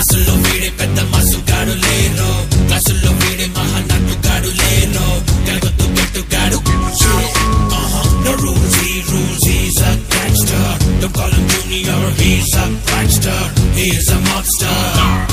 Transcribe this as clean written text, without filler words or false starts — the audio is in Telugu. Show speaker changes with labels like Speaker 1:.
Speaker 1: క్లాసుల్లో వీడే పెద్ద మసుగాడు లేరు, క్లాసుల్లో వీడే మహానటుగాడు లేరు, కలగొద్దు గెట్టుగాడు. No rules, he's a gangster. Don't call him junior, he's a prankster. He is a mobster.